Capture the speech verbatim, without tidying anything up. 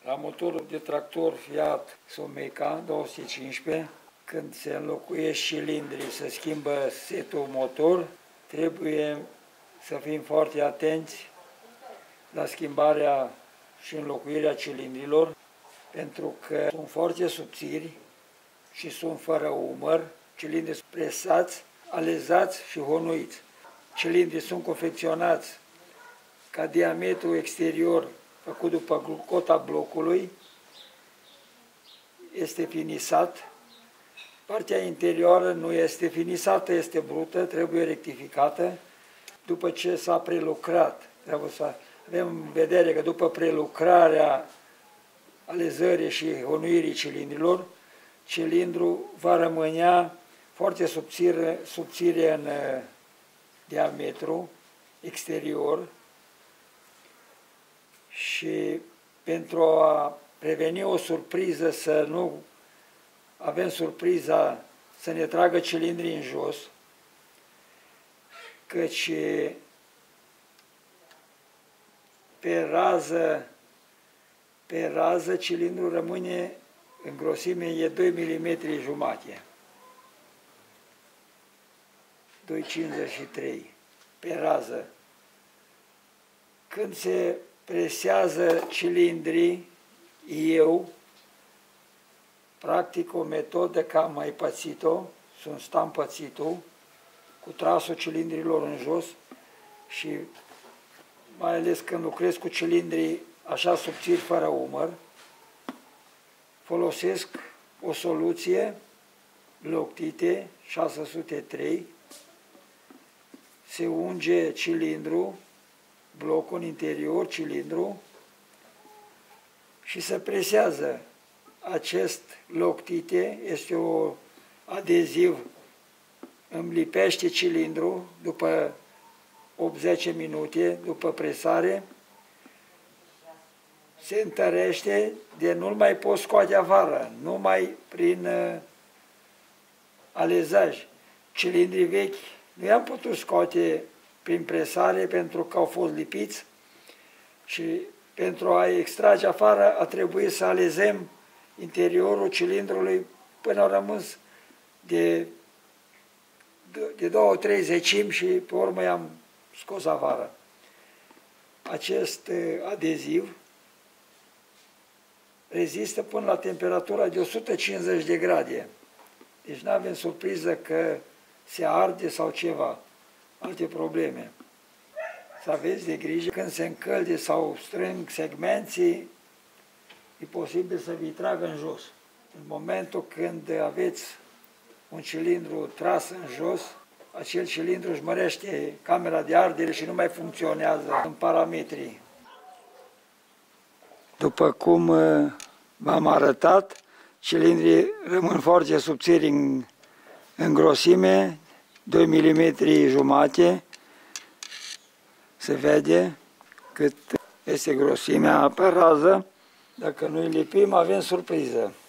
La motorul de tractor Fiat Someca două sute cincisprezece, când se înlocuiește cilindrii, se schimbă setul motor, trebuie să fim foarte atenți la schimbarea și înlocuirea cilindrilor, pentru că sunt foarte subțiri și sunt fără umăr, cilindrii sunt presați, alezați și honuiți. Cilindrii sunt confecționați ca diametru exterior făcut după cota blocului, este finisat. Partea interioară nu este finisată, este brută, trebuie rectificată. După ce s-a prelucrat, trebuie să avem în vedere că după prelucrarea alezării și honuirii cilindrilor, cilindrul va rămânea foarte subțire, subțire în diametru exterior și pentru a preveni o surpriză, să nu avem surpriza să ne tragă cilindrii în jos, căci pe rază, pe rază cilindrul rămâne în grosime, e doi milimetri jumate, doi virgulă cincizeci și trei pe rază. Când se presează cilindrii, eu practic o metodă că am mai pățit-o, sunt stampățitul, cu trasul cilindrilor în jos și mai ales când lucrez cu cilindrii așa subțiri fără umăr, folosesc o soluție Loctite șase sute trei, se unge cilindru, blocul în interior, cilindru, și se presează. Acest Loctite este un adeziv, îmi lipește cilindru după opt zece minute, după presare, se întărește, de nu-l mai poți scoate afară, numai prin uh, alezaj. Cilindrii vechi nu i-am putut scoate prin presare pentru că au fost lipiți și pentru a extrage afară a trebuit să alezem interiorul cilindrului până au rămas de, de două, trei zecimi și pe urmă i-am scos afară. Acest adeziv rezistă până la temperatura de o sută cincizeci de grade. Deci nu avem surpriză că se arde sau ceva, alte probleme. Să aveți de grijă când se încălde sau strâng segmenții, e posibil să vi tragă în jos. În momentul când aveți un cilindru tras în jos, acel cilindru își mărește camera de ardere și nu mai funcționează în parametrii. După cum v-am arătat, cilindrii rămân foarte subțiri în, în grosime, doi milimetri jumate. Se vede cât este grosimea pe rază. Dacă nu îi lipim, avem surpriză.